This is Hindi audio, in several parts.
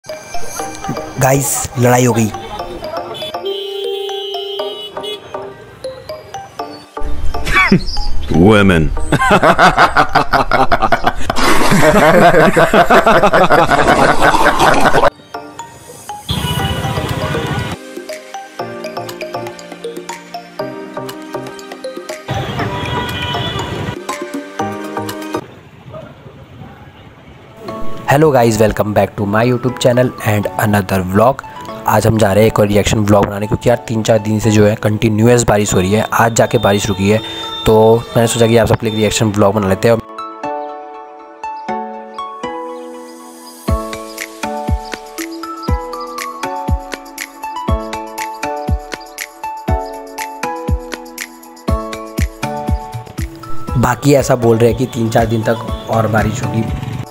गाइस, लड़ाई हो गई। Women. Hello guys, welcome back to my YouTube channel and another vlog. आज हम जा रहे हैं एक और रिएक्शन व्लॉग बनाने, क्योंकि यार 3-4 दिन से जो है कंटिन्यूअस बारिश हो रही है। आज जाके बारिश रुकी है, तो मैंने सोचा कि आप सबके लिए रिएक्शन व्लॉग बना लेते हैं। बाकी ऐसा बोल रहे हैं कि 3-4 दिन तक और बारिश होगी।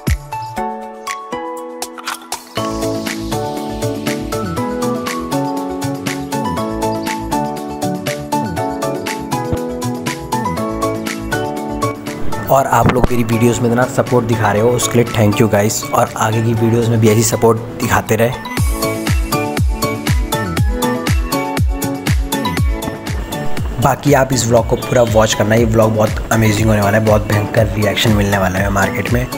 और आप लोग मेरी वीडियोस में इतना सपोर्ट दिखा रहे हो, उसके लिए थैंक यू गाइस। और आगे की वीडियोस में भी ऐसी सपोर्ट दिखाते रहे। बाकी आप इस व्लॉग को पूरा वॉच करना। ये व्लॉग बहुत अमेजिंग होने वाला है, बहुत भयंकर रिएक्शन मिलने वाला है मार्केट में।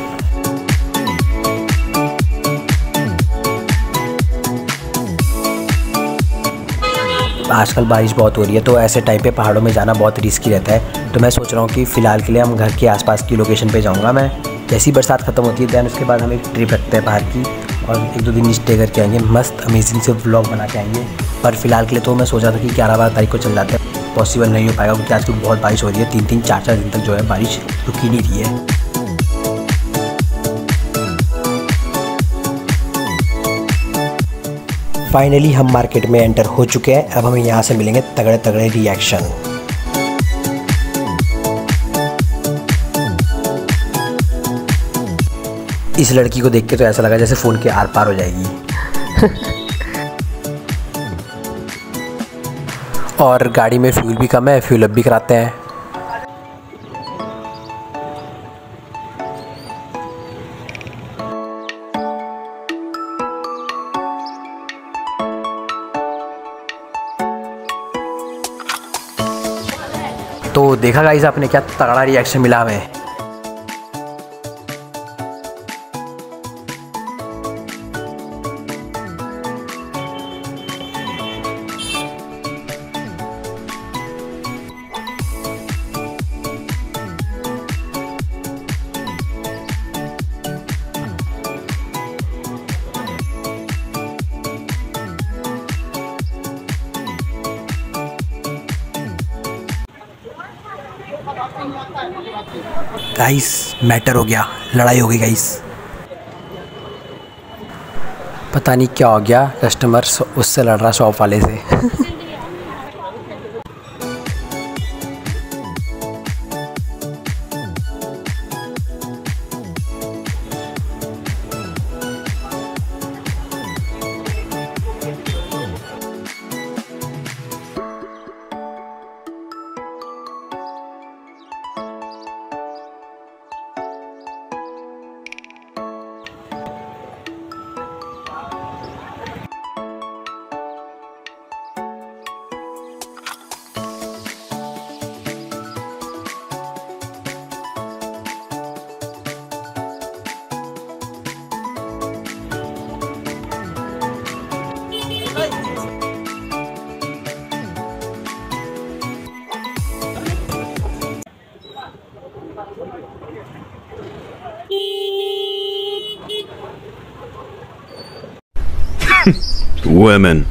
आजकल बारिश बहुत हो रही है, तो ऐसे टाइम पे पहाड़ों में जाना बहुत रिस्की रहता है। तो मैं सोच रहा हूँ कि फ़िलहाल के लिए हम घर के आसपास की लोकेशन पे जाऊँगा मैं। जैसी बरसात ख़त्म होती है दैन उसके बाद हम एक ट्रिप रखते हैं बाहर की, और 1-2 दिन स्टे करके आएंगे, मस्त अमेजिंग से व्लॉग बना के आएंगे। पर फिलहाल के लिए तो मैं सोचा था कि 11-12 तारीख को चल जाते हैं। पॉसिबल नहीं हो पाएगा, क्योंकि आजकल बहुत बारिश हो रही है। 3-3, 4-4 दिन तक जो है बारिश रुकी नहीं रही है। फाइनली हम मार्केट में एंटर हो चुके हैं। अब हमें यहाँ से मिलेंगे तगड़े तगड़े रिएक्शन। इस लड़की को देख के तो ऐसा लगा जैसे फ़ोन के आर पार हो जाएगी। और गाड़ी में फ्यूल भी कम है, फ्यूल अप भी कराते हैं। तो देखा गाइस आपने, क्या तगड़ा रिएक्शन मिला हमें। गाइस, मैटर हो गया, लड़ाई हो गई गाइस। पता नहीं क्या हो गया, कस्टमर उससे लड़ रहा शॉप वाले से। Women.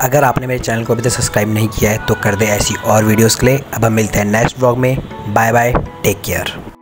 अगर आपने मेरे चैनल को अभी तक सब्सक्राइब नहीं किया है तो कर दे ऐसी और वीडियोज़ के लिए। अब हम मिलते हैं नेक्स्ट व्लॉग में। Bye bye, take care.